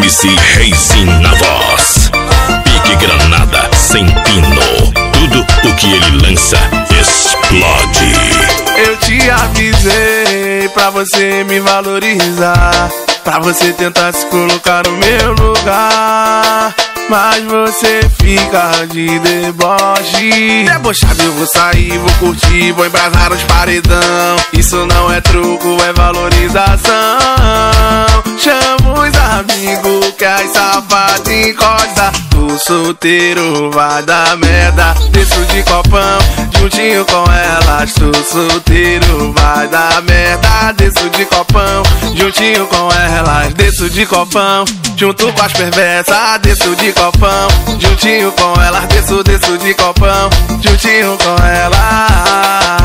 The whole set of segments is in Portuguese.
MC Reizinho na voz. Pique granada sem pino. Tudo o que ele lança explode. Eu te avisei pra você me valorizar, pra você tentar se colocar no meu lugar, mas você fica de deboche. Debochado eu vou sair, vou curtir, vou embrasar os paredão. Isso não é truco, é valorização. Chama os amigos que as safadas encosta. Tô solteiro, vai dar merda. Desço de copão, juntinho com elas. Tô solteiro, vai dar merda. Desço de copão, juntinho com elas. Desço de copão, junto com as perversas. Desço de copão, juntinho com elas. Desço de copão, juntinho com elas.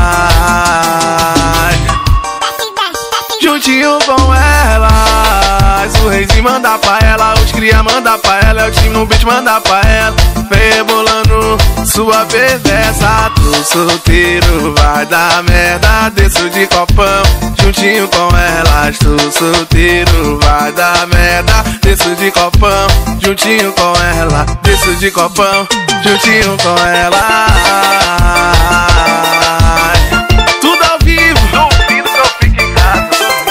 Juntinho com elas. O Reizinho manda pra ela, os cria manda pra ela, é o time no beat manda pra ela. Vem rebolando sua perversa. Tô solteiro, vai dar merda. Desço de copão, juntinho com elas. Tô solteiro, vai dar merda. Desço de copão, juntinho com ela. Desço de copão, juntinho com ela. Tudo ao vivo, duvido que eu fique em casa.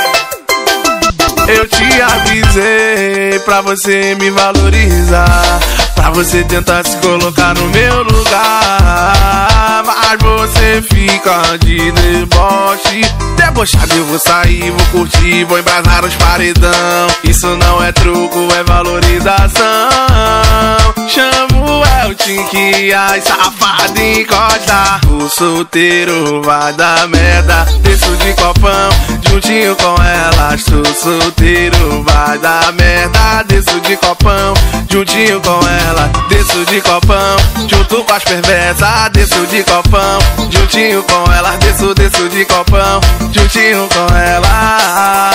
Eu te avisei pra você me valorizar, pra você tentar se colocar no meu lugar, mas você fica de deboche. Debochado eu vou sair, vou curtir, vou embrasar os paredão. Isso não é truco, é valorização. Chamo o Elton que as safadas encosta. Tô solteiro, vai dar merda. Desço de copão, juntinho com elas. Tô solteiro, vai dar merda. Desço de copão, juntinho com ela. Desço de copão, junto com as perversas. Desço de copão, juntinho com ela. Desço de copão, juntinho com ela.